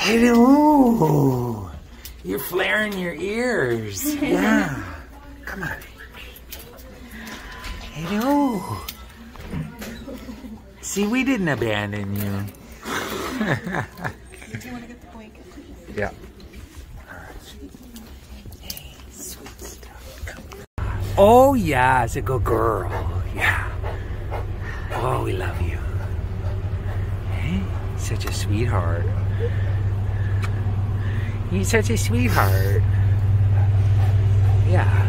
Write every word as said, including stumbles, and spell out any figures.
Hello. You're flaring your ears. Yeah. Come on. Hello. See, we didn't abandon you. Do you want to get the blanket? Yeah. Hey, sweet stuff. Oh, yeah, it's a good girl. Yeah. Oh, we love you. Hey, such a sweetheart. You're such a sweetheart. Yeah.